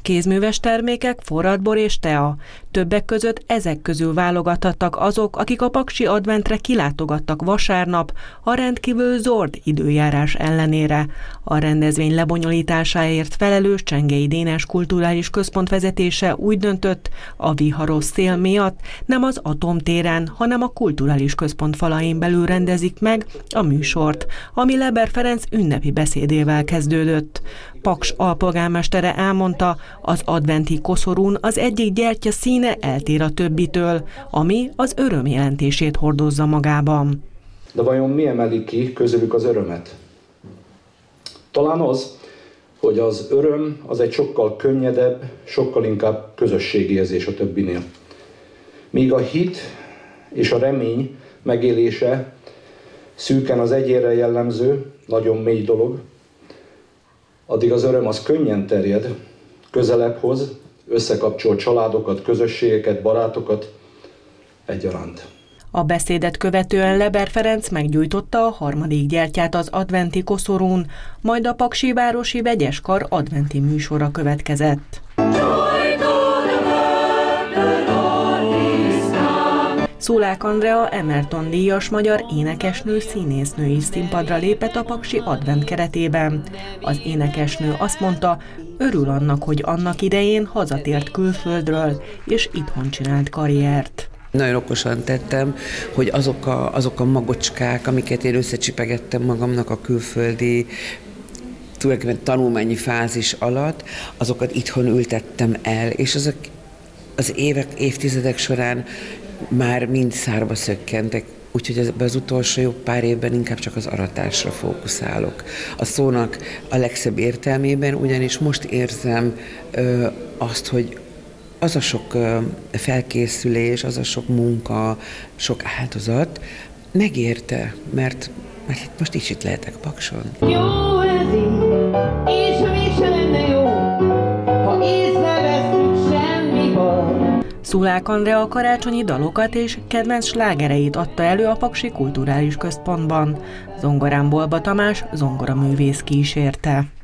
Kézműves termékek, forradbor és tea. Többek között ezek közül válogathattak azok, akik a paksi adventre kilátogattak vasárnap a rendkívül zord időjárás ellenére. A rendezvény lebonyolításáért felelős Csengei Dénes Kulturális Központ vezetése úgy döntött, a viharos szél miatt nem az Atomtéren, hanem a Kulturális Központ falain belül rendezik meg a műsort, ami Leber Ferenc ünnepi beszédével kezdődött. Paks alpolgármestere elmondta, az adventi koszorún az egyik gyertya színe eltér a többitől, ami az öröm jelentését hordozza magában. De vajon mi emeli ki közülük az örömet? Talán az, hogy az öröm az egy sokkal könnyedebb, sokkal inkább közösségi érzés a többinél. Míg a hit és a remény megélése szűken az egyénre jellemző, nagyon mély dolog, addig az öröm az könnyen terjed, közelebb hoz, összekapcsol családokat, közösségeket, barátokat egyaránt. A beszédet követően Leber Ferenc meggyújtotta a harmadik gyertyát az adventi koszorún, majd a Paksi Városi Vegyeskar adventi műsora következett. Szulák Andrea Emerton díjas magyar énekesnő, színésznő is színpadra lépett a Paksi advent keretében. Az énekesnő azt mondta, örül annak, hogy annak idején hazatért külföldről, és itthon csinált karriert. Nagyon okosan tettem, hogy azok a magocskák, amiket én összecsipegettem magamnak a külföldi tulajdonképpen tanulmányi fázis alatt, azokat itthon ültettem el, és azok az évtizedek során már mind szárba szökkentek, úgyhogy az utolsó jó pár évben inkább csak az aratásra fókuszálok. A szónak a legszebb értelmében, ugyanis most érzem azt, hogy az a sok felkészülés, az a sok munka, sok áldozat megérte, mert most is itt lehetek Pakson. Jó ez így, és ha mégsem lenne jó, ha észre veszünk semmi baj. Szulák Andrea a karácsonyi dalokat és kedvenc slágereit adta elő a Paksi Kulturális Központban. Zongorán Bolba Tamás zongoraművész kísérte.